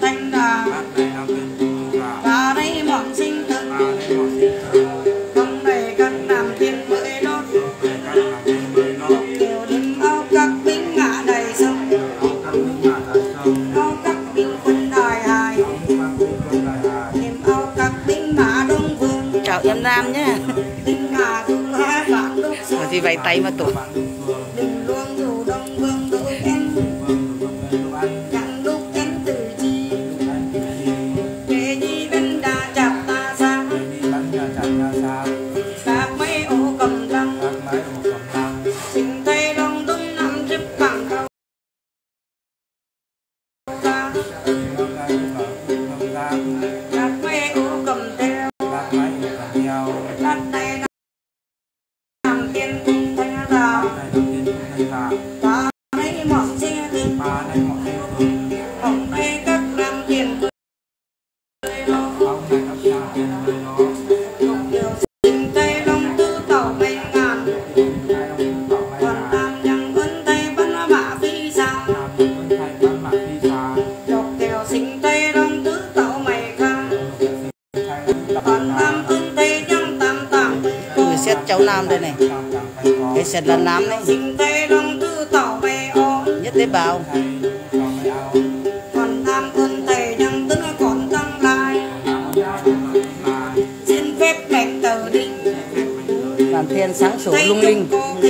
thanh đà, ta đây mọn sinh thực, không để các nam tiên mới đốt, kiểu đêm áo các binh ngã đầy sông, áo các binh quân đài hài, đêm áo các binh mã đông vương. Chào em Nam nhé. Binh ngã dù lá vạn đúc xưa, Thì vẫy tay mà tụi. đình luông dù đông vương đôi em, chẳng lúc em từ chi, để đi bên đà chạp ta xa, các mấy ô cầm răng, xin thấy đông đông năm chiếc bằng câu ra, các mấy ô cầm theo, các tay nằm tiên cung thanh rào, ta lấy mọn xe tình, không đây các nam tiền cười lo, lục điều xin thấy đông tư tàu bay ngàn, còn nam nhằng ấn tay bắn mã phi xa, lục điều xin thấy đông tư tàu mày khang, còn nam ấn tay nhằng tam tàng. Người xét cháu Nam đây này. Cái xét là Nam đấy. Xin thấy đông tư tàu mày o, Nhất tế bào. còn nam ấn tay nhằng tính còn tăng lại, xin phép mẹ tờ đinh. Làm thiên sáng sủa lung linh.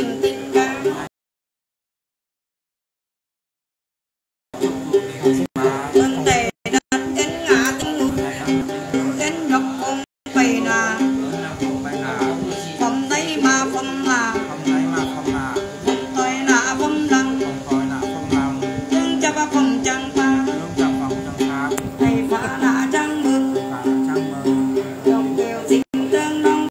Ơn tề đất đến ngã tính đến nhọc ôm bầy nà, phòng đấy mà phòng là phòng tôi là phòng lăng, tương cho ba phòng chẳng pha, thầy phá là trăng mưa, đồng đều xin tương đông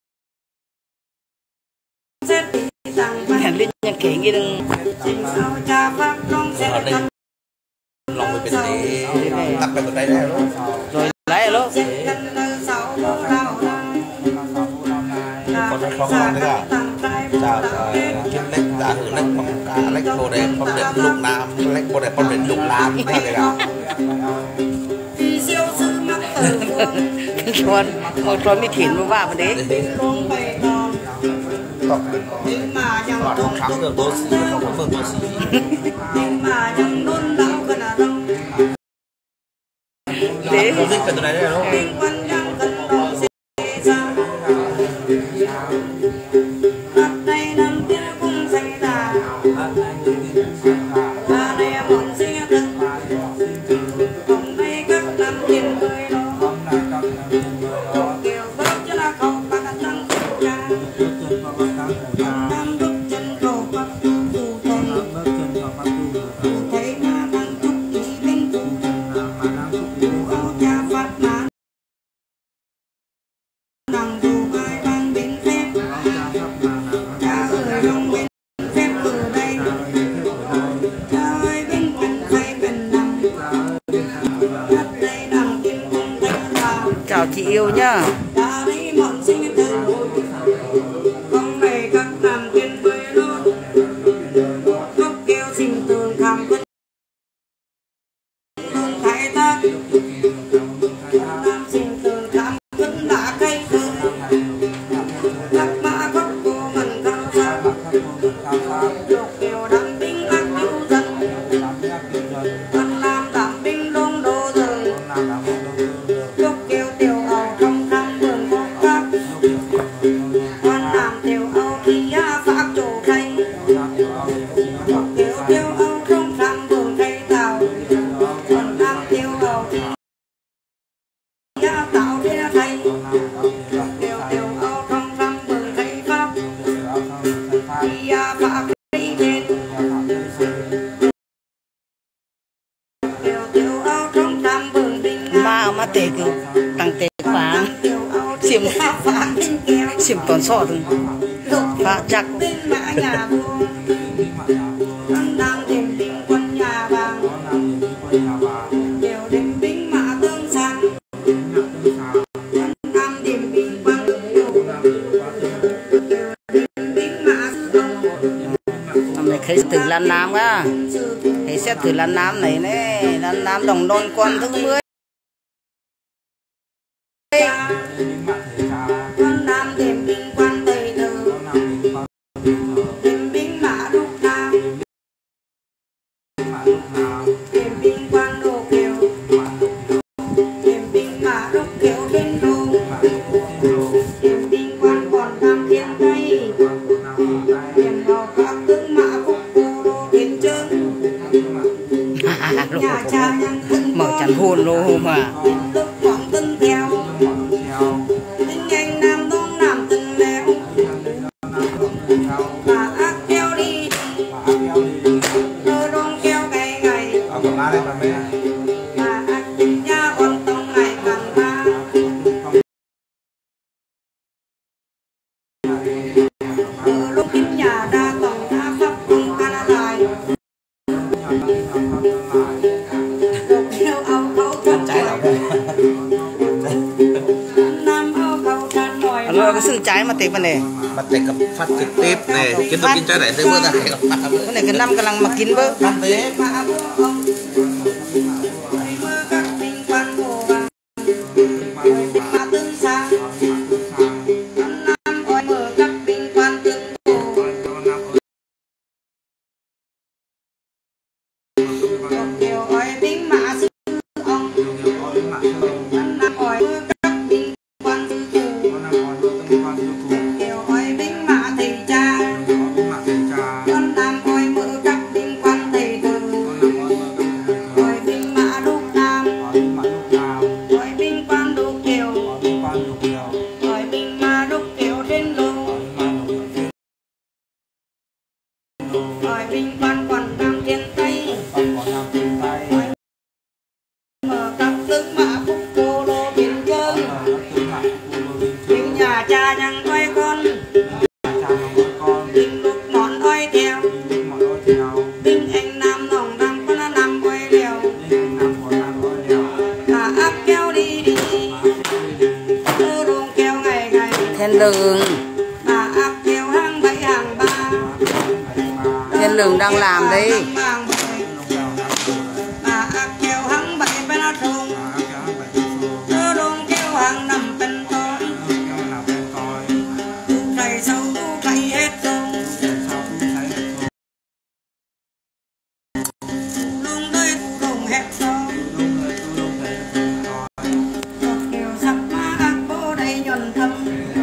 xét đi rằng Hẹn vàng, lên nhà kể nghe đừng. xin sao cha pháp đông xét thân lòng bên này tập về bên đây đấy Rồi lấy lỗ. xét thân nơi sáu vô đau đau. con ngon đấy à chào lách giả hưởng lách bằng cả lách bồ đề phong điện lục nam lách bồ đề phong điện lục nam thế này à vì siêu sư mắc tử Con tròn mới thịnh mà vào đấy. luôn bày tỏ nhưng mà chẳng không không thắng được đô sĩ không có phương đô sĩ nhưng mà chẳng luôn đau cần là đông Thế. dịch về từ này đấy đúng liên quan chẳng cần đông sẽ ra đặt đây năm tiên cũng xảy ra và đây muốn sẽ được không đây các năm tiền cười đó kiểu bớt chứ là không bắt tăng cha năm bước chân cầu bắt tu tồn thấy ma tăng chúc ý linh tu áo cha phát mãn nằm dù ai ban biến phép cha ơi lòng biến phép từ đây cha ơi bên cạnh khay cần nằm đặt đây nằm tiên cung thanh đào. Chào chị yêu nhá. Ta lấy mọn sinh tử không về các nam tiên với lốt gốc kêu sinh tường khám quân tường thái tác nam sinh tường khám quân đã cây khơi các mã gốc cô mình cao xa lục kêu đám binh ác cứu dân con nam đảm binh lông đô rời gốc kêu tiểu hầu trong khám vườn vô các con nam tiểu âu thì phá chỗ cây tiểu tiểu âu trong khám vườn cây tàu con nam tiểu hầu thì tạo thế thầy tiểu tiểu âu trong khám vườn cây pháp thì phá cây trên tiểu tiểu âu trong khám vườn đình Mà tệ cứ tăng tệ phá. Xiêm toàn sọ thôi. Phá chắc. bên mã nhà vua con nam điểm binh quân nhà vàng đều điểm binh mã tương sang con nam điểm binh quân đều điểm binh mã Hôm nay thấy từ Lan Nam á. Thấy xét từ Lan Nam này nè. Lan Nam đồng đôn con thứ 10. con nam điểm binh quan tây tử điểm binh mã lúc nam điểm binh quan đồ kiều điểm binh mã lúc kiều bên đô điểm binh quan còn tam thiên tây điểm vào các tướng mã phúc cô đô đến chân nhà cha nhân thân mở chắn hồn lô mà lúc quảng tân theo tinh anh nam đông nam tân leo bà ác keo đi đôi đông keo ngày ngày bà ác tinh nha còn tông ngày càng ba lúc kính nhà đa tổng đa pháp công ca lại đột theo áo khẩu thân nam áo khẩu thân nổi cái sừng trái mà tiệp này bắt tayกับphát trực tiếp này kiến thức kinh trái này tới bữa ta hay gặp cái này cái năm cái lăng mà kín bơ ăn thế mà vua ông mơ các bình quan hồ vàng mà tương xa nam ôi mở các bình quan tương hồ kiều ôi binh mã sư ông nam ôi mở các bình quan sư thủ kiều ôi binh mã thầy cha con nam ôi mở các bình quan thầy tử ôi binh mã lúc nam ôi binh quan lúc kiều ôi binh mã lúc kiều trên lô ôi binh quan còn nam thiên tây mở các tướng mã phúc cô lô biển chân binh nhà cha nhằng ôi con binh lúc món ôi theo binh anh nam nòng đăng con nam ôi lèo bà áp kéo đi đi đơ đồn kéo ngày ngày thiên lường bà áp kéo hàng bảy hàng ba thiên lường đang làm đấy bà áp kéo hàng bảy bên thùng đơ đồn kéo hàng năm bên tôi tu cày sâu tu cày hết rồi lung đây tu đồng hết rồi kiều sắp má ác bố đây nhuần thâm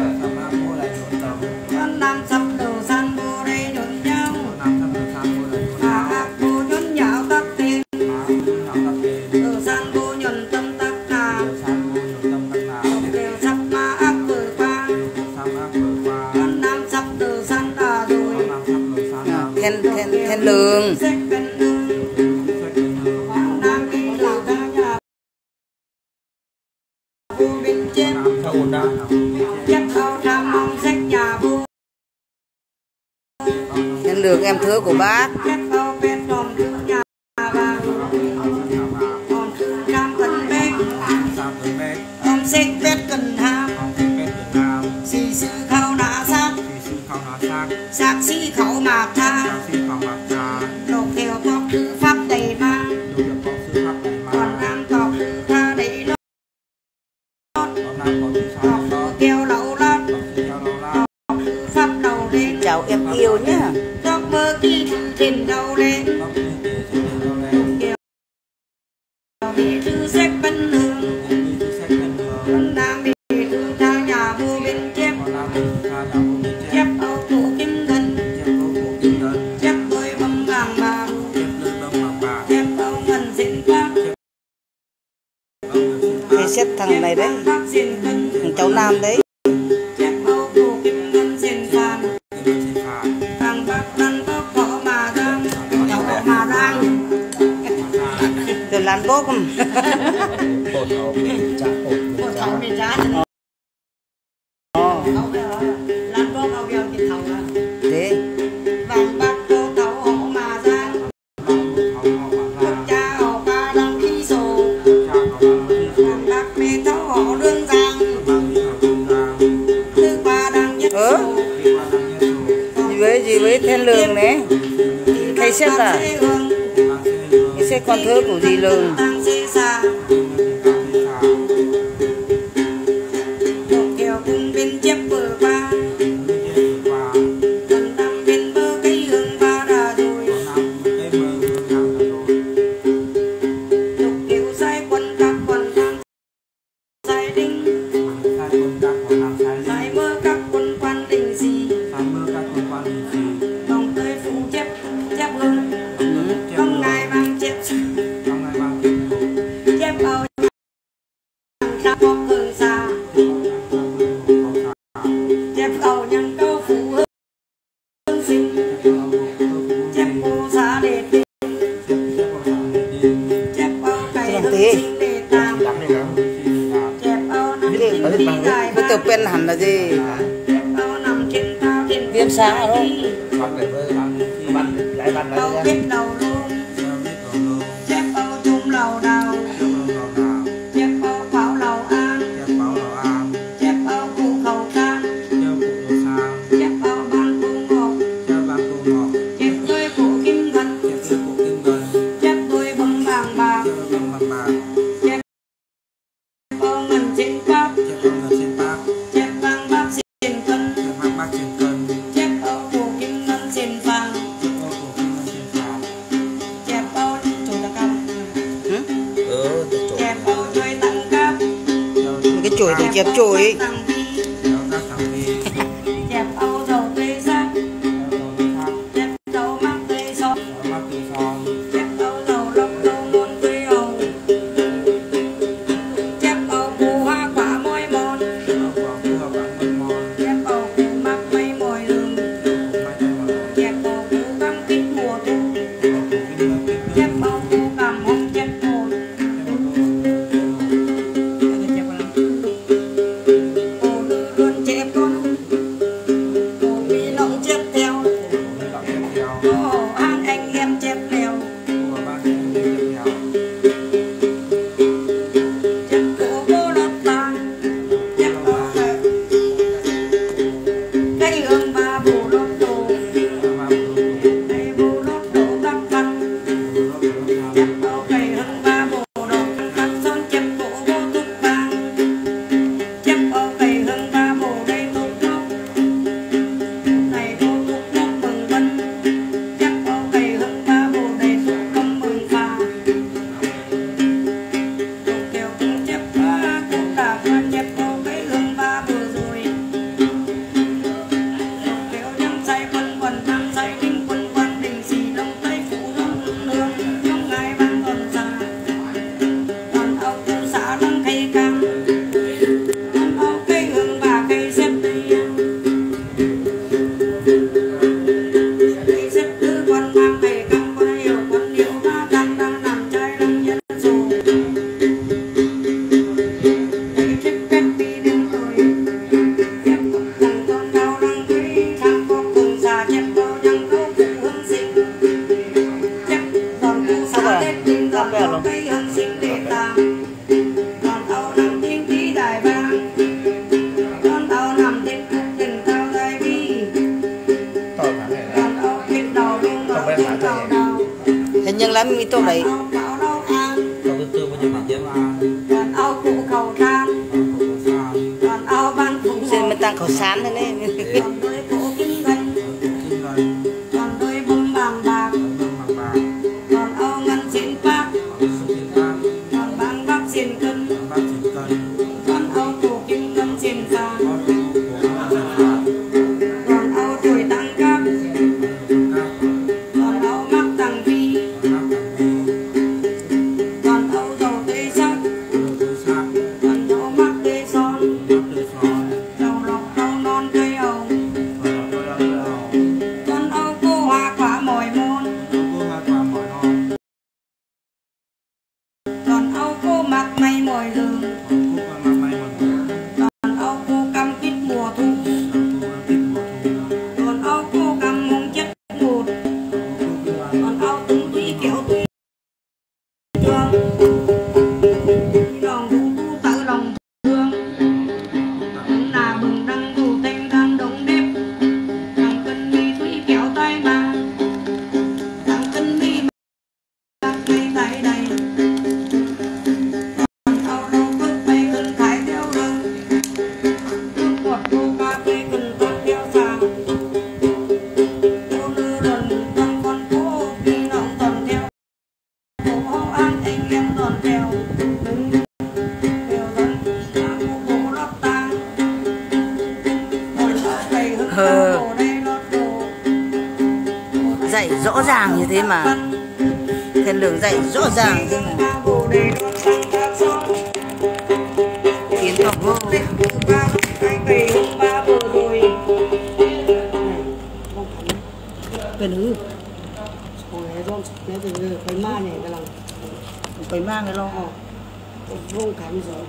con nam sắp đầu san bố đây nhuần nhau bà ác bố nhuần nhạo tắc tiền đầu san bố nhuần tâm tắc nà kiều sắp má ác vừa qua con nam sắp đầu san tà rồi thiên lường xếp bên đường con nam đi từ ca nhà vua bên chết chết ao tham mong sách nhà vua thiên lường em thưa của bác chết ao bên hòm thư nhà vàng hòm thư cam cần bếp hòm xích bếp cần ham xì sư khâu nã sát sát xì khẩu mạc tha lục kiều tóc thư pháp đầy mang còn nam tóc thư tha đầy lót tóc thư kêu lẩu lót tóc thư pháp đầu lên chào em yêu nhá tóc mơ kỳ thư trên đầu lên kiều bị thư xếp bên đường con nam bị thư tha nhà vua bên chép chép âu thủ kim thân chép đôi bông vàng bạc chép âu ngân xin phát cái xếp thằng này đấy phát xin thân thằng cháu nam đấy chép âu thủ kim ngân xin phàn thằng bác đăng tóc họ mà đang cháu họ mà đang rồi lan bốp không một cháu bị giá lan bốp ao kêu chị thầu à thế vàng bạc cô thầu họ mà ra cha họ ba đang đi sổ vàng bạc mẹ thầu họ đơn giản thứ ba đang nhất sổ gì với thiên lường này thầy xếp à cái xếp con thơ của gì lường có cường xa chép cầu nhân câu phụ hương sinh chép cô xa để tin chép câu cày hương sinh để tam chép câu nằm trên đi dài cái từ bên hẳn là gì chép câu nằm trên cao trên viên sáng rồi câu kết đầu luôn chép câu chung lầu đầu chép câu pháo lầu an chép câu cụ khẩu can chép câu ban cụ ngọc chép đôi cụ kim ngân chép đôi bông vàng bạc chép câu ngân trên bát chép vàng bạc trên cân chép câu cụ kim ngân trên vàng chép câu chủ đặc cam chép câu đôi tặng cáp cái chổi thì chép chổi chép câu dầu tươi sắc chép câu mắc tươi son chép câu dầu lốc dầu ngon tươi hồng chép câu củ hoa quả môi mòn chép câu củ mắc mây mồi đường chép câu củ cam kích mùa thu chép câu củ cam hồng chép hồn cô nữ luôn chép con cô mỹ nông chép theo cô hổ an anh em chép lèo chép cô vô lót tàn chép cô cây hương ba bù lót đồ cây bù lót đồ các căn chép cô cây hương ba bù đồ các son chép cô vô túc vàng chép cô cây hương ba bù đây túc ngốc này cô túc ngốc mừng vân chép cô cây hương ba bù đây túc công mừng phà túc kêu cũng chép phá cũng đà quan chép cô cây hương ba bù rồi túc kêu nhắm say quân quần nam say đinh quân quan đình xì đông tây phủ đông nương trong ngày ban tuần già còn âu tu xã lăng cây cam còn âu cây hương và cây xếp đi cây xếp tứ quan mang cây cam con hiểu ba tăng đang nằm trai lăng nhân dù cây xếp kết đi đến rồi chép cục cùng con cao lăng quý tham có cùng già chép câu nhân câu phụ hương sinh chép còn tu xã tết đinh còn âu cây hương sinh để tàng còn âu nằm thiên khí đại bang còn âu nằm thiên cục tình cao đại bi còn âu kết đầu luôn âu kết đầu đầu hình nhân lắm mi tô đấy âu bảo đâu an còn âu cụ cầu than còn âu ban phụ xin mới tăng khẩu sán thế này còn đôi cổ kim ngân còn đôi bông vàng bạc còn âu ngân trên bạc còn vàng bạc trên cân còn âu cổ kim ngân trên vàng còn âu tuổi tăng cáp còn âu mắc tăng vi còn âu dầu tươi sắc còn âu mắc tươi son dầu lọc âu non tươi hồng còn âu cô hoa quả mồi môn còn âu cô mặc mây mồi lường còn âu cô cam quýt mùa thu còn âu cô cam mông chất ngột còn âu từng tuy kéo tuy thương lòng thu thu tự lòng thương là bừng đăng đủ tên đang đống đếp đang cân mi thủy kéo tay bà đang cân mi bạc cây tay đầy còn âu đâu vứt bay cần thái theo rừng nước ngọt cô cà phê cần tăng theo sàng cô nữ luận tăng con phố khi nọng toàn theo cô hô an anh em toàn theo theo dân cô bố lót tang còn âu cây hương ba bồ đây lót đồ dạy rõ ràng như thế mà thiên đường dạy rõ ràng thế mà ba bồ đây lót tang các son Tết bữa ba cái cây hôm ba vừa rồi เป็นหื้อ hồi rong nếu từ người phải ma này cái lòng ไปมากเลยลองออก rong khám rồi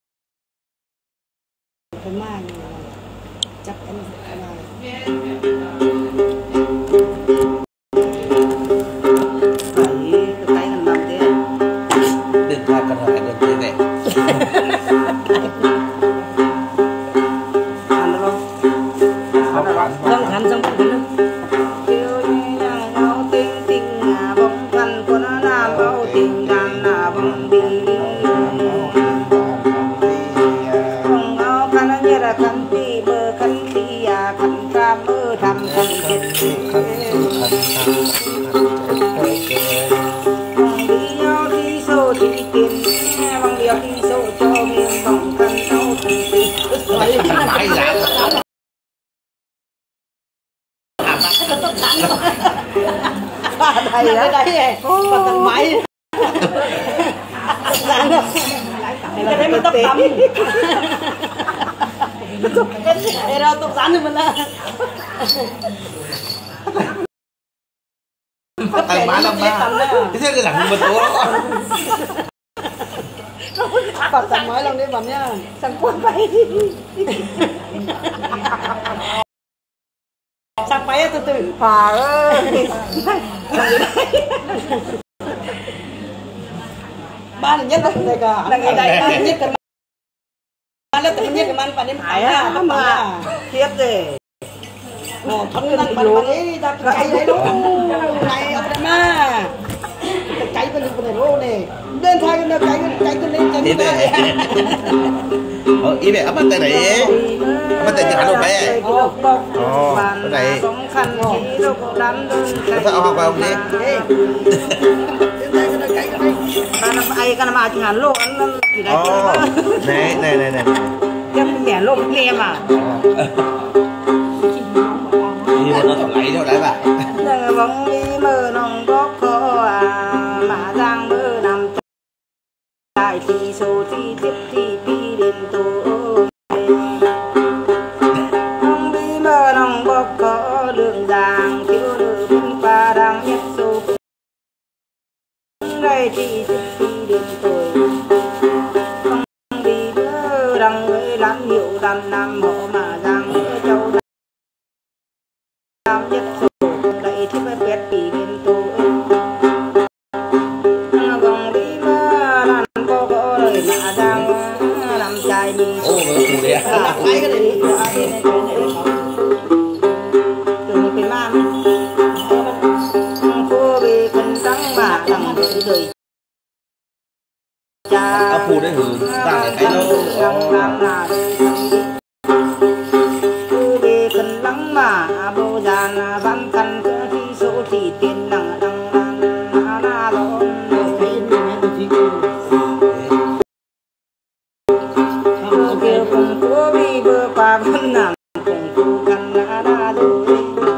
phải ma này chắc em là cái gần nằm thế Điện thoại cần hỏi được thế này. ăn được không không khăn xong cũng được kêu nhà nhau tình tình bóng khăn của nó làm bao tình đàn bóng đi bóng áo khăn nó như là khăn đi bơ khăn đi khăn ca mơ thầm khăn chết bóng đi nhau đi sâu thì tiền bóng điệu đi sâu cho mình bóng khăn sâu thì tiền Mãi dạ. đây đó đây còn tầng máy cái đấy mình tóc tắm đây đâu tóc rắn thì mình là Tay má lắm ba. Thế cái thằng mình ủa. còn tầng mới lần đi bấm nhá sang quên bay sang bay từ từ phà ơi ba là nhất đây cả là ngày đây ba nhất cái ba là tự nhiên cái man phải đến phải á mà thiết rồi thân đang bắn ấy ta cái đấy luôn này ông đây mà cái bên này luôn này lên thay cái cái lên trên đây Ý mẹ ấm tay này. Ấm tay chả đâu bé. Cái này. Sao học vào không đi? Ai cái mà chỉ hẳn lô ăn gì đấy. Này. Cái nhẹ lô cái em à. Đi mà nó lấy đâu đấy bà. Đừng bóng đi mơ nòng góc khó mà giang mơ nằm tại thì số thì tiếp thì đi đến tối không đi mơ nòng góc khó đường giang thiếu nữ binh và đang nhất số đây thì tiếp đi đến tối không đi mơ đằng người lắm hiệu đàn nam họ mà giang mơ châu nam nhất số đây thì mới biết đi đến tối còn đi mơ đàn cô có lời mà giang làm trai đi Ủa đấy à? cái này từ cái man cô về phần trắng mà thằng đời cha Phụ đấy hưởng ra cái đâu. cô về phần lắng mà bầu giàn văn căn thì số thì tiền đằng na đó kêu cùng cô đi vừa qua vẫn nằm cùng cô căn na rồi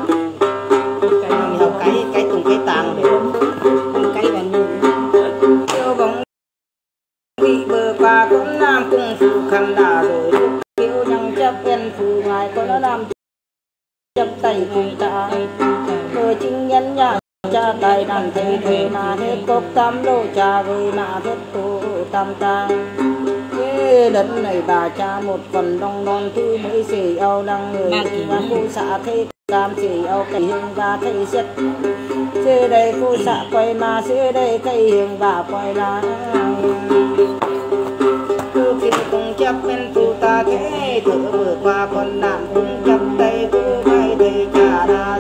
học cái tùng cái tàng để cái là kêu bóng bị bờ qua cũng nam cùng phụ khăn đà rồi kêu nhằng chấp quen phụ ngài có nó làm chấp tay cùng ta cơ chính nhân nhà cha tài đàn thầy thầy mà hết cốc tam lô cha rồi mà hết cô tam tang cái đất này bà cha một phần đông non thứ mới xì âu đăng người và cô xã thế cam xì âu cây hương và thầy xét xưa đây cô xã quay mà xưa đây cây hương và quay là cô khi cùng chấp bên phụ ta thế thử vừa qua con đàn cùng chấp tay cô vai thầy cha đà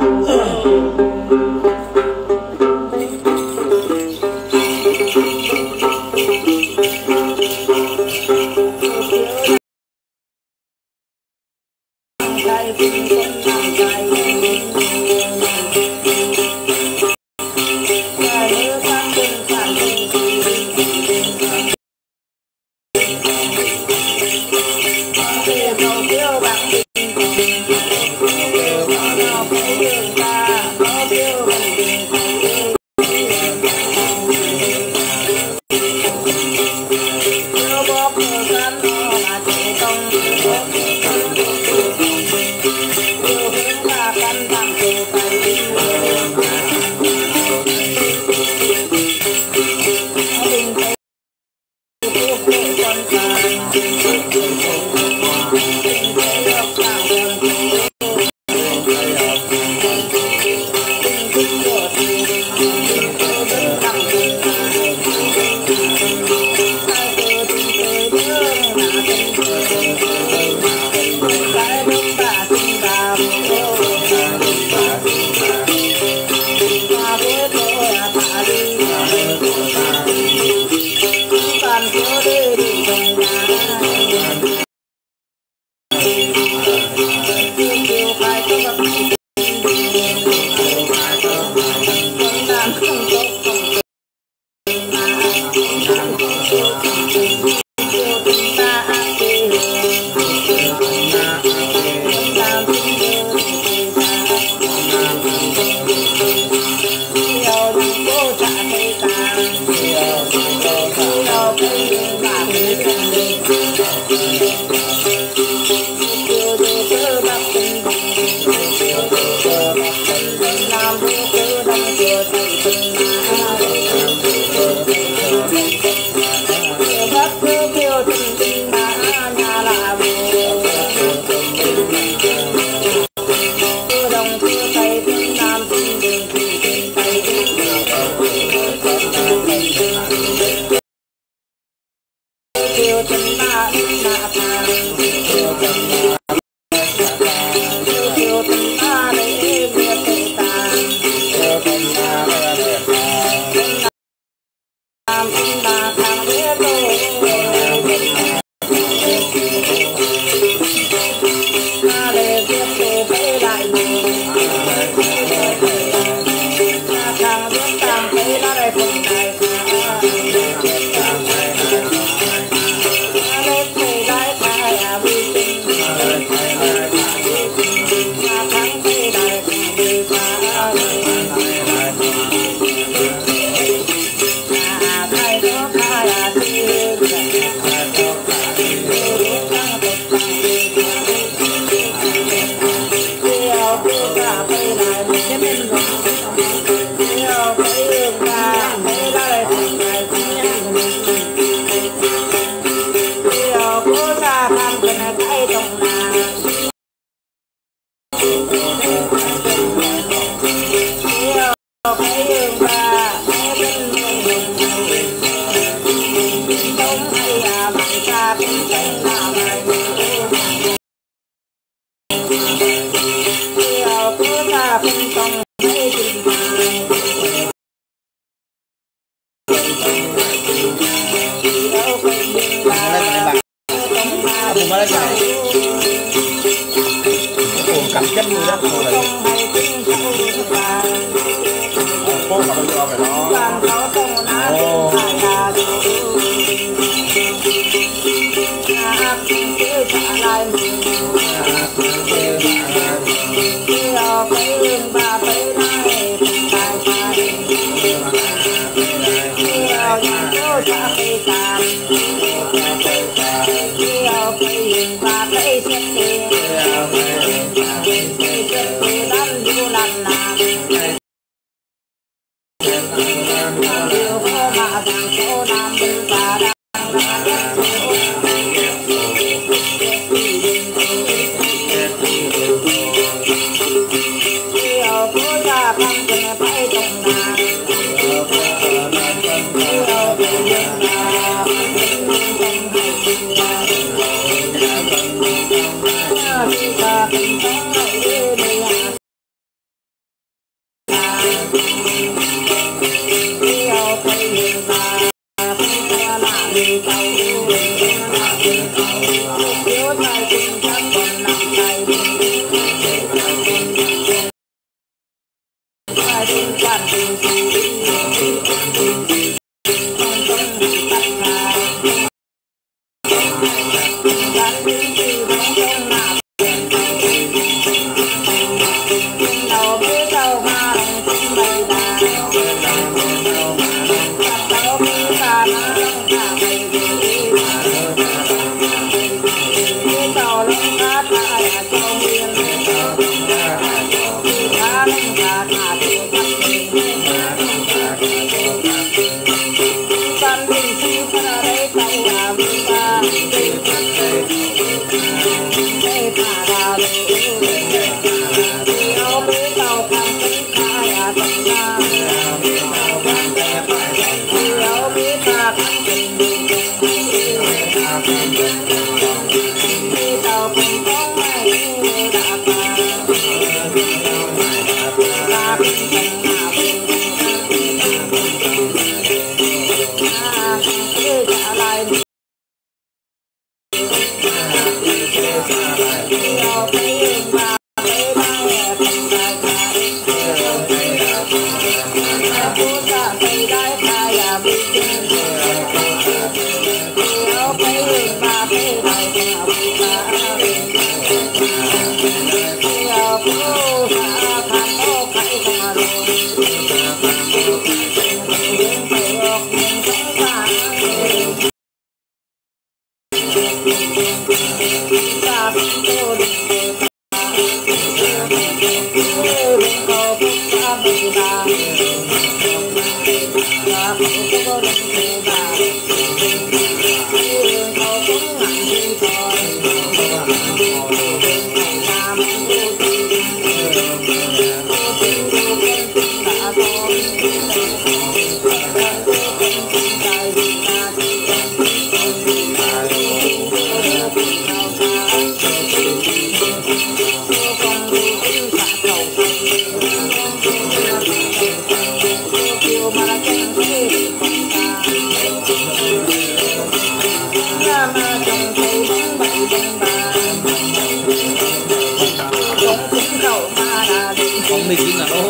Hãy subscribe cho kênh Ghiền Mì Gõ để không bỏ lỡ Không mình chính là đâu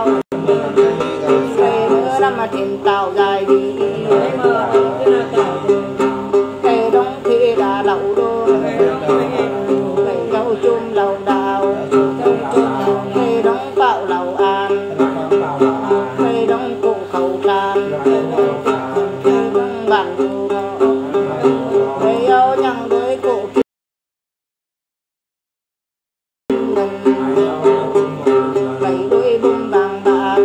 Hãy subscribe cho kênh Ghiền Mì Gõ để không bỏ lỡ những video hấp dẫn. bản đồ cây áo nhang đôi cổ bảy đôi bông vàng bạc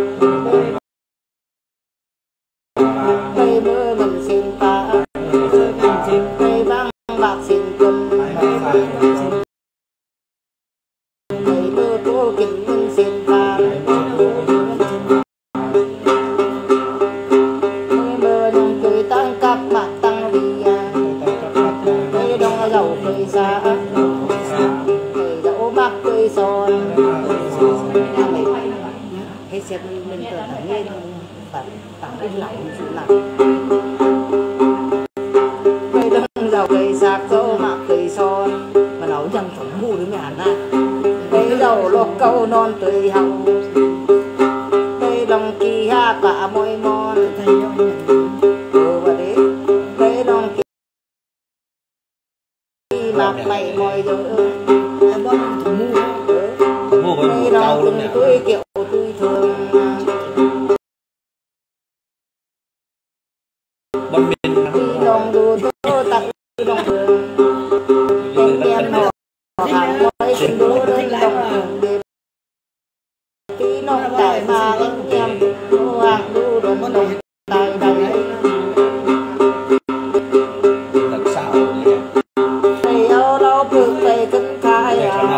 cây mơ mình xin ta cây vàng bạc xin quân cây mơ cô kính mình xin ta cây mơ đồng cười tăng cặp mặt tăng vì cây đồng dầu cây xa cây dẫu mắc cây son hay xem mình tưởng là nghe tặng cái lạnh sự lạnh cây đông dầu cây sạc dâu mạc cây son mà nấu chẳng phẩm ngu đến nhà na cây đầu lọc câu non tươi hồng cây đồng kỳ ha cả môi mon và đấy cây đồng kỳ mạc mày môi rồi cây đồng từng túi kiểu túi thường đồng đồ tô tặng đồng đường tên đen họ hàng mấy xin đố đơn đồng đường đẹp tí nông tại mà anh em đô hàng đô đơn đồng tài đầy thầy áo đâu được thầy cân khai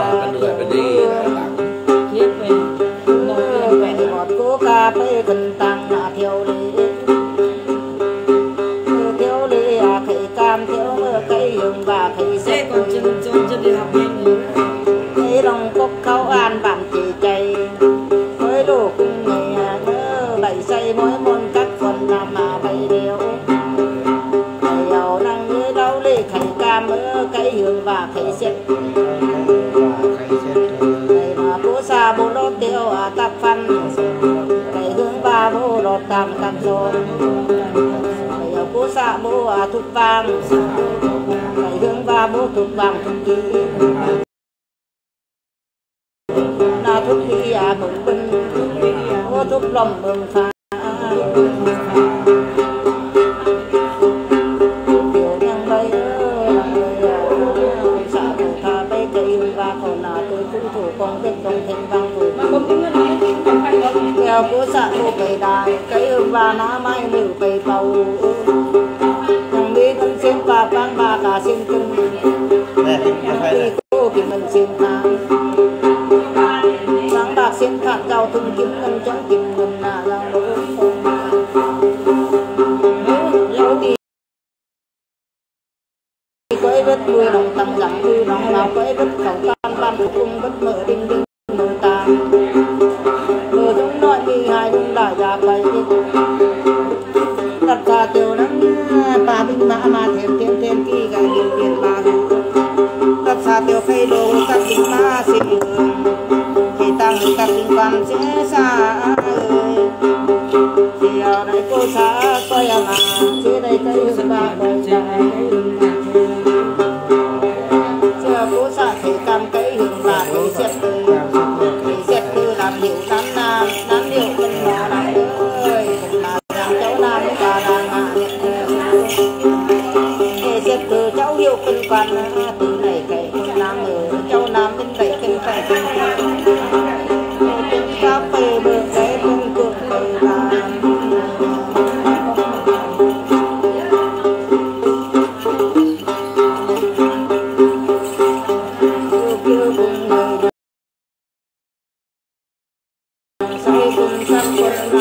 về một cố cà phê cần tăng theo lễ thầy cam theo mưa cây hương và thầy sẽ còn chân đi học nhanh thầy đồng cốc khâu an bản chỉ chay với đồ cung ngày nhớ bảy say mỗi môn các phần làm mà bay đều thầy giàu năng như đâu lê thầy cam mưa cây hương và thầy sẽ thầy mà bố xa bố đốt tiêu tạp phân thầy hương ba bố đốt tam tam rồi bố xạ bố thúc vàng thầy hướng ba bố thúc vàng thúc ký là thúc ký mừng binh bố thúc lòng mừng phá tiểu nhang bay xạ thủ tha bay cây hương ba còn tôi cũng thủ con biết công thành vang thủ theo bố xạ bố cây đài cây hương ba ná mai nữ cây tàu con xin bà vang bà cả xin cưng đi cô thì mình xin thang vang bạc xin thang giàu từng kiếm ngân chống kiếm ngân là giàu lâu đi quấy vết đuôi đồng tăng giảm đuôi đồng nào quấy vết khẩu tan ban của cung vết mở đinh đinh mở tàn vừa giống nói đi hai đúng đại gia quay đặt cả tiểu nắng bà binh mã mà thêm kỳ gái điều kiện bà đặt xa tiểu khay đồ các binh mã xin đường thì tăng các binh quan sẽ xa thì ở đây cô xa coi mà dưới đây cây hương bà quay dài chưa cô xa thì cam cây hương bà thì xét từ làm hiệu đám điệu bên nó làm ơi mà làm cháu nam bà đang từ cháu yêu kinh quan từ này cậy con nam ở cháu nam bên cậy kinh phải kinh cà phê bơ cái con cuộc đời là yêu cùng người say cùng trăm quân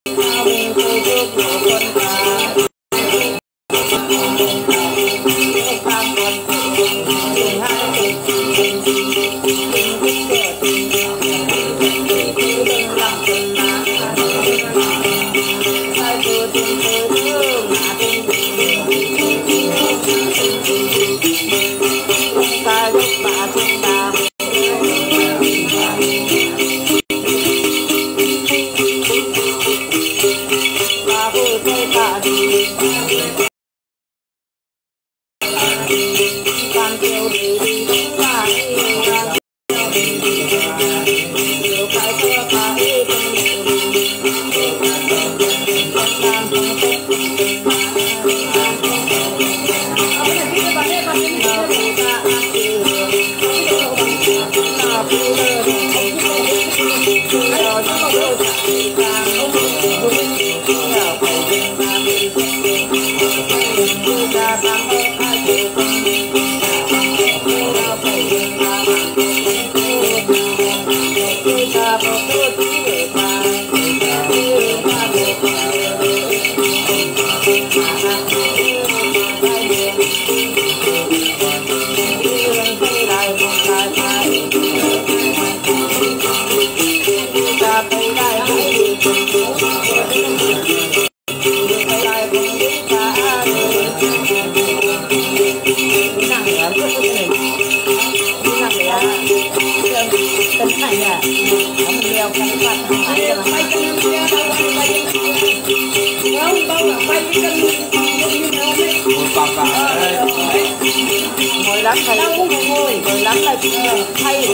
ngồi lắm thầy ngồi lắm là thầy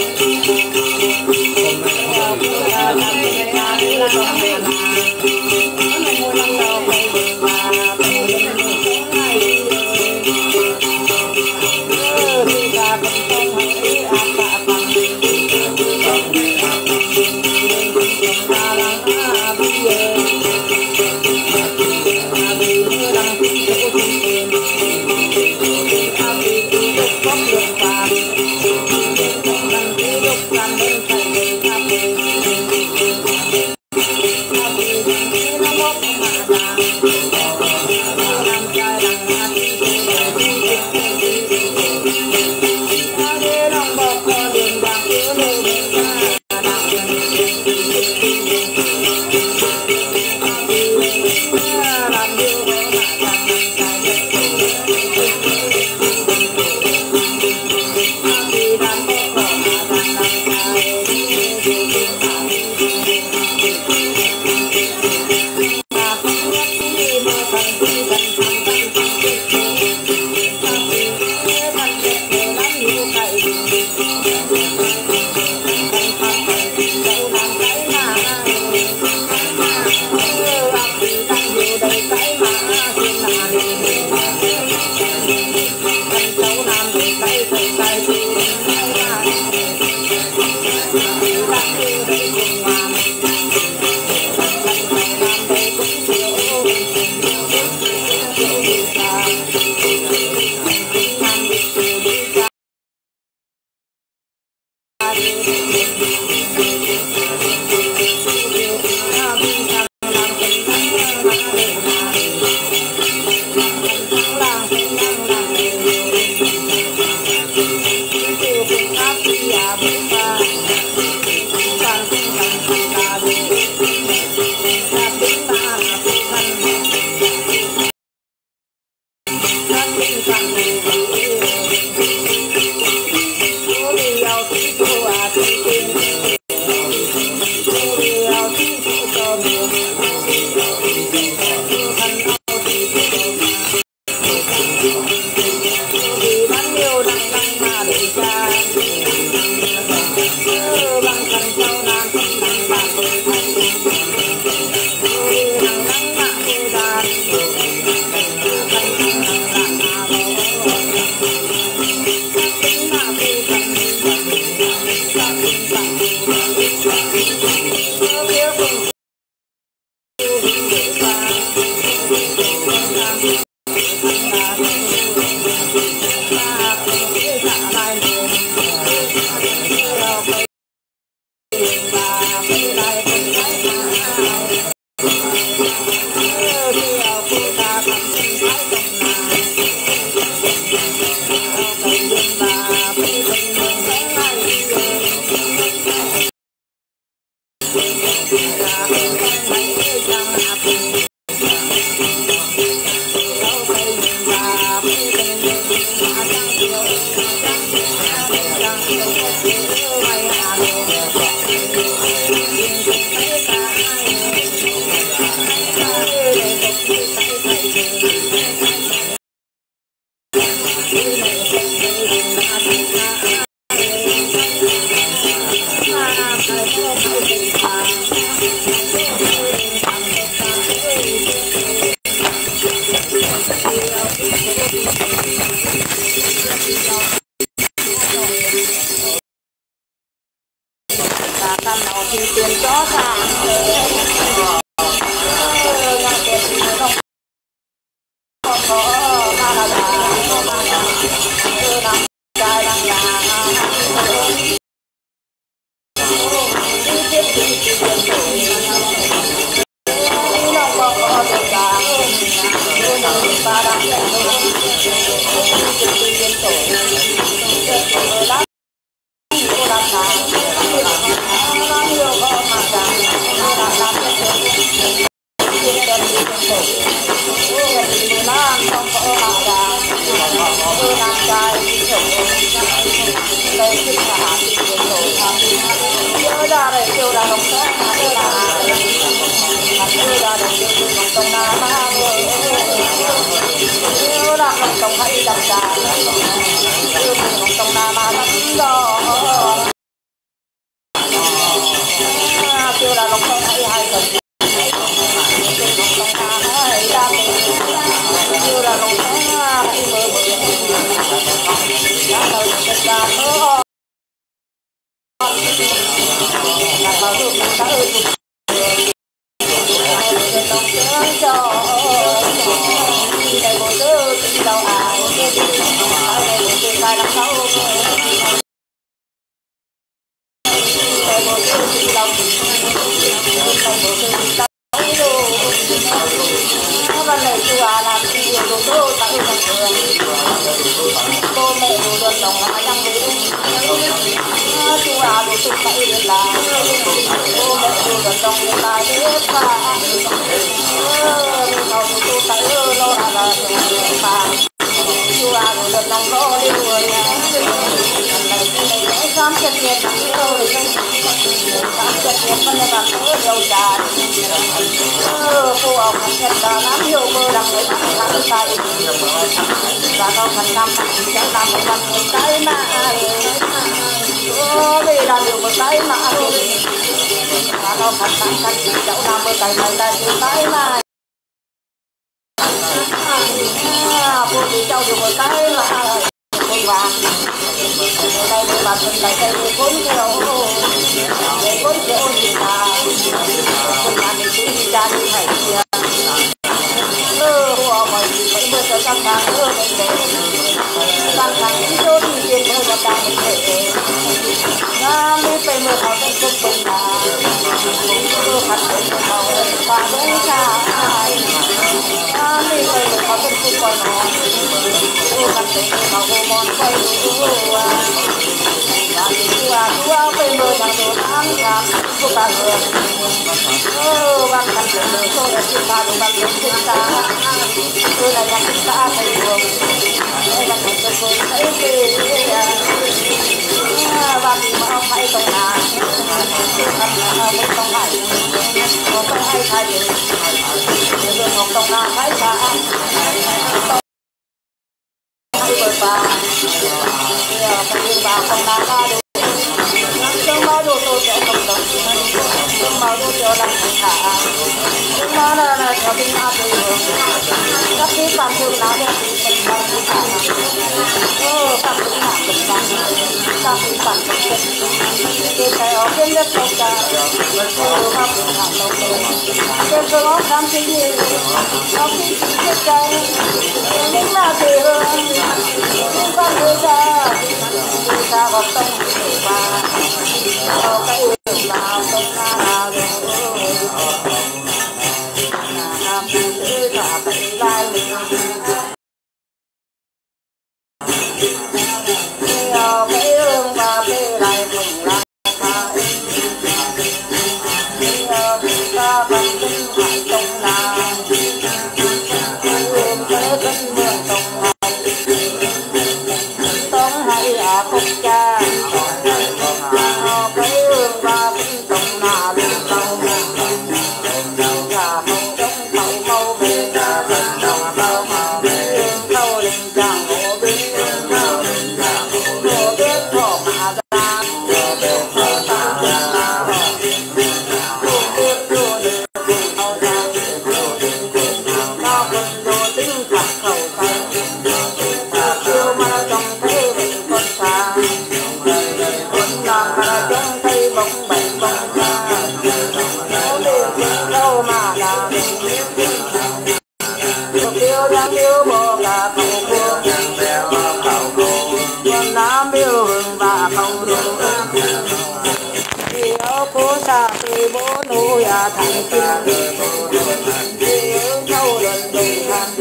đà thành kim thâu lần đồng thành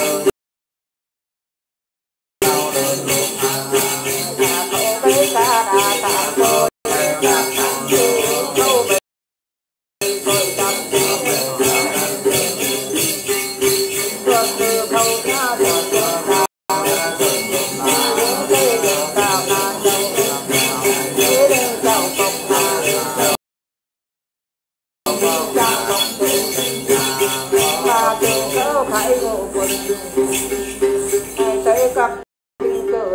tới ca đà thành thôi thâu về rồi tập tuần từ thâu ca rồi phải ngộ quần tới cặp cờ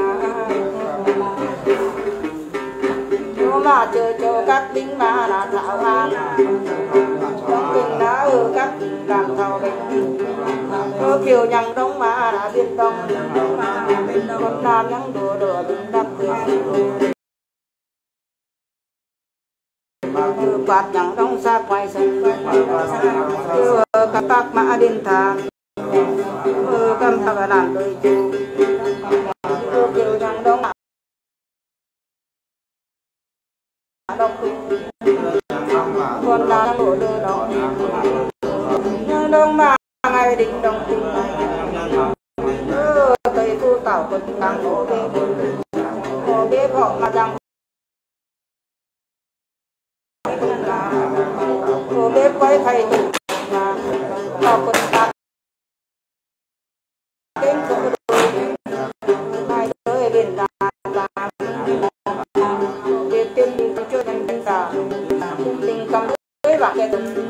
đồ mà chờ cho các binh mà là thảo an trong tình đã ở các đàn thảo bình có kiều nhằng đông mà là biên đông con nam nhằng đùa đùa bình đắp quạt nhằng đông xa quay sân các bác mã điên thang cầm thằng làm đôi chu kiều nhằng đông con đá bộ đưa đó đông mà ngày định đồng tình tây phu tảo quân tăng hồ bếp họ mà rằng hồ bếp quay thầy tụ mà họ quân tăng kênh cổ đôi hai đôi bên đà để tiên đình cho thành tên cả tình cầm với bạn cái tình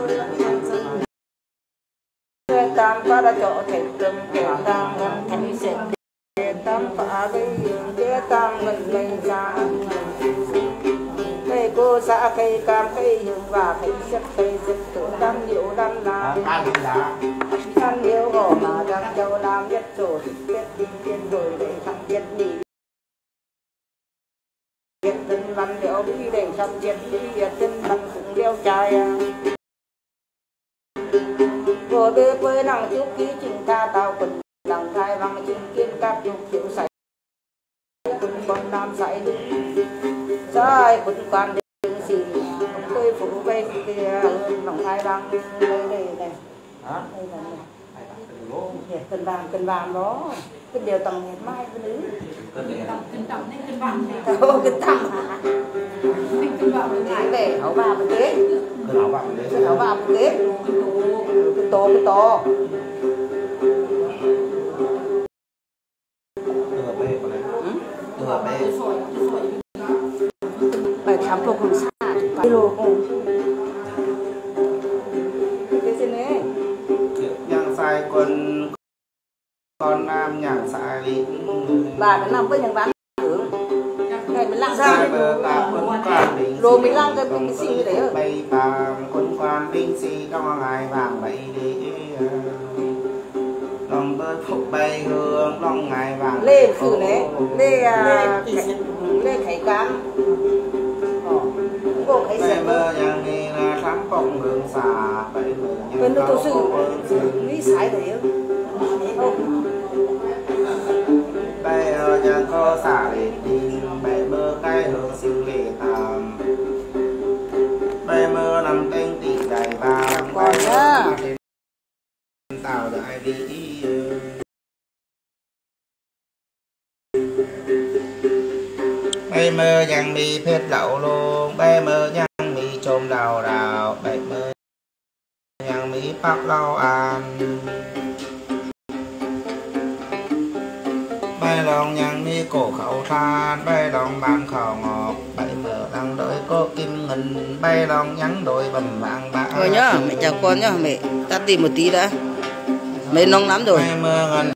tam phá đã chỗ thể trầm kẻ tam ngân thành sẽ tam phá với kẻ tam ngân lên ra cây cô xã cây cam cây hương và cây chất tự tam điệu đam là tam điệu gõ mà đang châu nam nhất rồi biết tiên rồi để thằng biết đi biết tin văn điệu đi để thằng biết đi tin văn cũng đeo trai của bê với năng chúc ký trình tha tao quần đằng thai bằng chứng kiến các dục tiểu sảy quần con nam sảy sai quần quan đừng xì tôi phụ bên kia lòng thai bằng đây này cần vàng đó cần đều tầm hết mai với nữ cần tầm hả về áo bà một thế áo bà một thế cái to bài thám phục không xa bài lô không cái gì này nhang sai con nam nhang sai bà đã làm với nhang bán thưởng ngày mình làm ra rồi mình làm cái mình xin cái đấy rồi bay tàm quân quan binh sĩ trong ngày vàng bay đi lòng tôi phục bay hương lòng ngày vàng lê khử này lê khải cám cô khải bay mơ nhang đi là thắm cộng hương xà bay mơ bên tôi sử lý sải đấy bay ở nhang có xả để đi bay mơ cái hương siêu lệ tàm bay mơ nằm tên tỷ đại vàng còn nhá tao đại đi bay mơ nhang mi phết lậu luôn bay mơ nhang mi trôm đào đào bay mơ nhang mi pháp lau an bay lòng nhang mi cổ khẩu than bay lòng bàn khẩu ngọc bay mơ đang đợi có kim ngân bay lòng nhắn đôi bầm vàng bạc rồi nhá mẹ chào con nhá mẹ tắt đi một tí đã mấy nóng lắm rồi bay mơ ngân